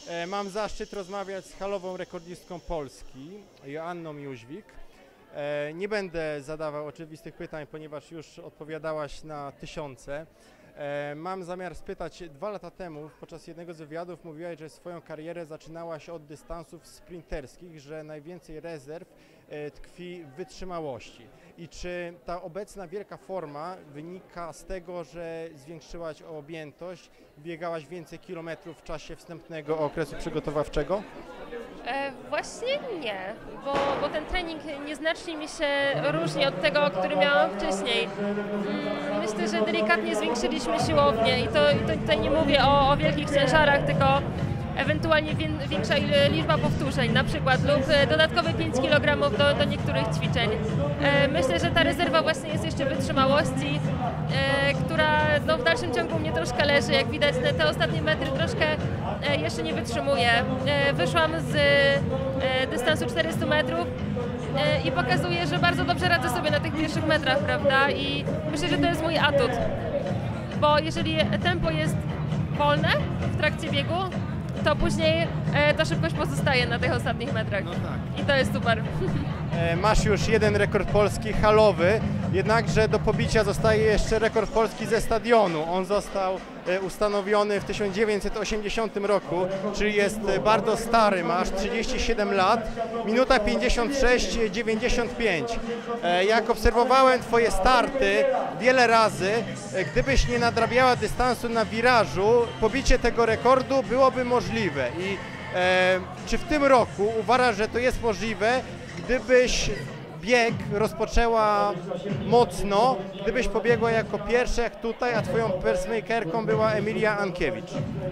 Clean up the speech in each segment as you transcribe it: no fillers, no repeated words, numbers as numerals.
Mam zaszczyt rozmawiać z halową rekordistką Polski, Joanną Jóźwik. Nie będę zadawał oczywistych pytań, ponieważ już odpowiadałaś na tysiące. Mam zamiar spytać, 2 lata temu podczas jednego z wywiadów mówiłaś, że swoją karierę zaczynałaś od dystansów sprinterskich, że najwięcej rezerw tkwi w wytrzymałości. I czy ta obecna wielka forma wynika z tego, że zwiększyłaś objętość, biegałaś więcej kilometrów w czasie wstępnego okresu przygotowawczego? Właśnie nie, bo ten trening nieznacznie mi się różni od tego, który miałam wcześniej. Myślę, że delikatnie zwiększyliśmy siłownię i to tutaj nie mówię o wielkich ciężarach, tylko ewentualnie większa liczba powtórzeń na przykład lub dodatkowe 5 kg do niektórych ćwiczeń. Myślę, że ta rezerwa właśnie jest jeszcze wytrzymałości, która no, w dalszym ciągu mnie troszkę leży. Jak widać, te ostatnie metry troszkę jeszcze nie wytrzymuję. Wyszłam z dystansu 400 metrów i pokazuję, że bardzo dobrze radzę sobie na tych pierwszych metrach, prawda? I myślę, że to jest mój atut, bo jeżeli tempo jest wolne w trakcie biegu, to później ta szybkość pozostaje na tych ostatnich metrach. No tak. I to jest super. Masz już jeden rekord polski halowy, jednakże do pobicia zostaje jeszcze rekord polski ze stadionu. On został ustanowiony w 1980 roku, czyli jest bardzo stary, masz 37 lat, minuta 56,95. Jak obserwowałem Twoje starty wiele razy, gdybyś nie nadrabiała dystansu na wirażu, pobicie tego rekordu byłoby możliwe. I czy w tym roku uważasz, że to jest możliwe, gdybyś bieg rozpoczęła mocno, gdybyś pobiegła jako pierwsza jak tutaj, a Twoją pacemakerką była Emilia Ankiewicz?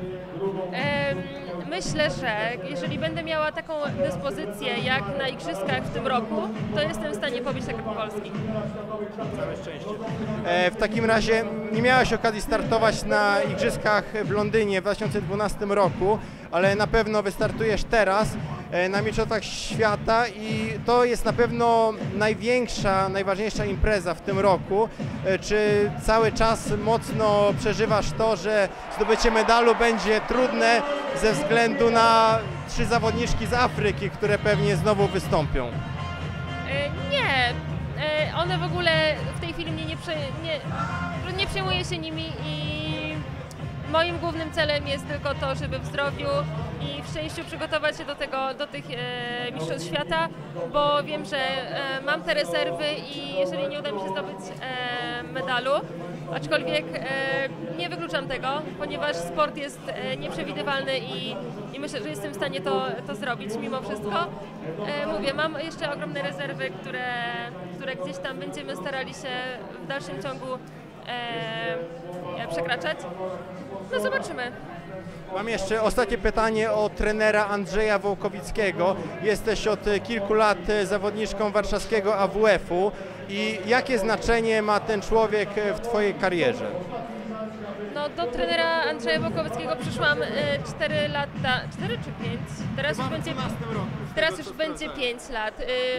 Myślę, że jeżeli będę miała taką dyspozycję jak na igrzyskach w tym roku, to jestem w stanie pobić rekord polski. Całe szczęście. W takim razie nie miałaś okazji startować na igrzyskach w Londynie w 2012 roku, ale na pewno wystartujesz teraz na Mistrzostwach Świata i to jest na pewno największa, najważniejsza impreza w tym roku. Czy cały czas mocno przeżywasz to, że zdobycie medalu będzie trudne ze względu na 3 zawodniczki z Afryki, które pewnie znowu wystąpią? Nie, one w ogóle w tej chwili mnie nie przejmuję się nimi i moim głównym celem jest tylko to, żeby w zdrowiu i w szczęściu przygotować się do tych mistrzostw świata, bo wiem, że mam te rezerwy i jeżeli nie uda mi się zdobyć medalu, aczkolwiek nie wykluczam tego, ponieważ sport jest nieprzewidywalny i myślę, że jestem w stanie to zrobić mimo wszystko. Mówię, mam jeszcze ogromne rezerwy, które gdzieś tam będziemy starali się w dalszym ciągu przekraczać. No zobaczymy. Mam jeszcze ostatnie pytanie o trenera Andrzeja Wołkowickiego. Jesteś od kilku lat zawodniczką warszawskiego AWF-u i jakie znaczenie ma ten człowiek w Twojej karierze? No, do trenera Andrzeja Wołkowickiego przyszłam 4 lata, 4 czy 5? Teraz już będzie 5 lat.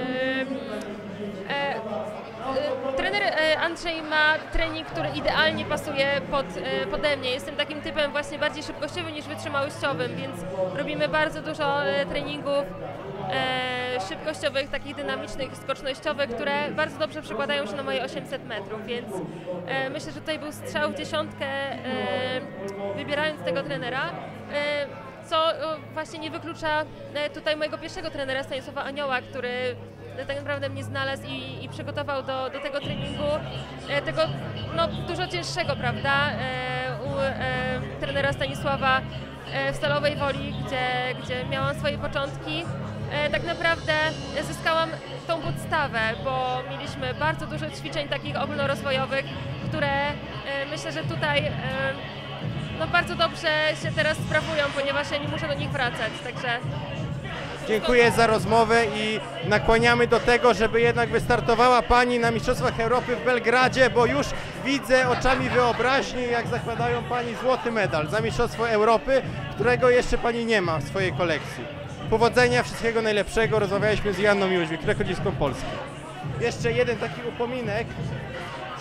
Trener Andrzej ma trening, który idealnie pasuje pode mnie. Jestem takim typem właśnie bardziej szybkościowym niż wytrzymałościowym, więc robimy bardzo dużo treningów szybkościowych, takich dynamicznych, skocznościowych, które bardzo dobrze przekładają się na moje 800 metrów, więc myślę, że tutaj był strzał w dziesiątkę wybierając tego trenera, co właśnie nie wyklucza tutaj mojego pierwszego trenera Stanisława Anioła, który tak naprawdę mnie znalazł i przygotował do tego treningu, tego no, dużo cięższego, prawda, u trenera Stanisława w Stalowej Woli, gdzie miałam swoje początki. Tak naprawdę zyskałam tą podstawę, bo mieliśmy bardzo dużo ćwiczeń takich ogólnorozwojowych, które myślę, że tutaj no, bardzo dobrze się teraz sprawują, ponieważ ja nie muszę do nich wracać, także... Dziękuję za rozmowę i nakłaniamy do tego, żeby jednak wystartowała Pani na Mistrzostwach Europy w Belgradzie, bo już widzę oczami wyobraźni, jak zakładają Pani złoty medal za Mistrzostwo Europy, którego jeszcze Pani nie ma w swojej kolekcji. Powodzenia, wszystkiego najlepszego. Rozmawialiśmy z Joanną Jóźwik, rekordistką Polski. Jeszcze jeden taki upominek.